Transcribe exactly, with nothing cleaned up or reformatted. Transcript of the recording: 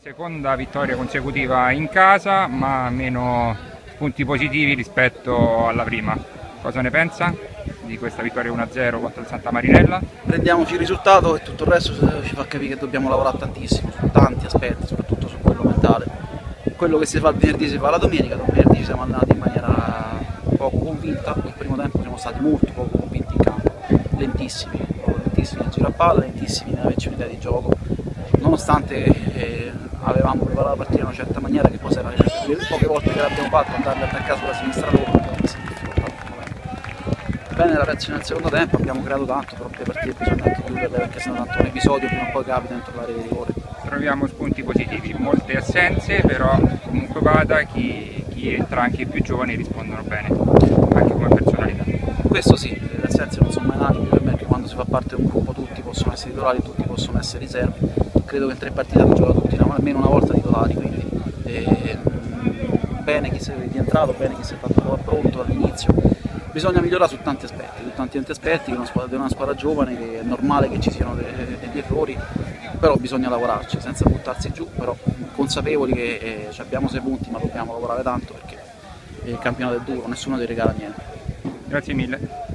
Seconda vittoria consecutiva in casa, ma meno punti positivi rispetto alla prima. Cosa ne pensa di questa vittoria uno a zero contro il Santa Marinella? Prendiamoci il risultato e tutto il resto ci fa capire che dobbiamo lavorare tantissimo su tanti aspetti, soprattutto su quello mentale. Quello che si fa il venerdì si fa la domenica. Il venerdì ci siamo allenati in maniera poco convinta, nel primo tempo siamo stati molto poco convinti in campo, lentissimi, lentissimi nel giro a palla, lentissimi nella vecchiaia di gioco, nonostante eh, avevamo preparato la partita in una certa maniera che poi era le poche volte che l'abbiamo fatto andare a attaccare sulla sinistra loro, abbiamo messo in difficoltà. Bene la reazione nel secondo tempo, abbiamo creato tanto, però le partite bisogna anche chiuderle perché sennò tanto un episodio prima o poi capita dentro l'area di rigore. Troviamo spunti positivi, molte assenze, però comunque vada chi, chi entra, anche i più giovani, rispondono bene, anche come personalità. Questo sì, le assenze non sono mai nati per me, perché quando si fa parte di un gruppo tutti possono essere titolari, tutti possono essere riserve. Credo che in tre partite hanno giocato tutti almeno una volta titolari, quindi eh, bene chi si è rientrato, bene chi si è fatto pronto all'inizio. Bisogna migliorare su tanti aspetti, su tanti aspetti, di una squadra, una squadra giovane, che è normale che ci siano degli errori, però bisogna lavorarci senza buttarsi giù, però consapevoli che eh, abbiamo sei punti ma dobbiamo lavorare tanto perché il campionato è duro, nessuno ti regala niente. Grazie mille.